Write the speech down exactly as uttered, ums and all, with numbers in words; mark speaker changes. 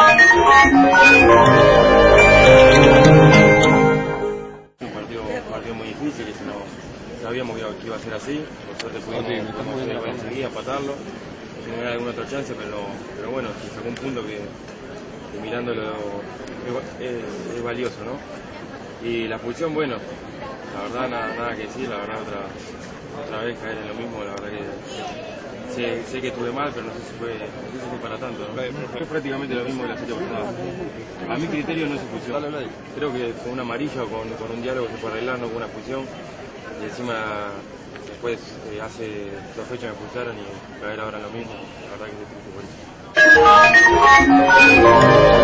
Speaker 1: Un partido, un partido muy difícil y si no sabíamos que iba, que iba a ser así. Por suerte pudimos enseguida empatarlo. Si no era alguna otra chance, pero, pero bueno, se sacó un punto que, que mirándolo es, es, es valioso, ¿no? Y la expulsión, bueno, la verdad nada, nada que decir, la verdad otra, otra vez caer en lo mismo, la verdad que sé, sé que estuve mal, pero no sé si fue, no sé si fue para tanto, ¿no? Fue prácticamente lo mismo de la fecha pasada. A mi criterio no es expulsión. Creo que con una amarilla o con, con un diálogo se puede arreglar, no con una expulsión. Y encima después eh, hace dos fechas me expulsaron y caer ahora en lo mismo, la verdad que es triste por eso.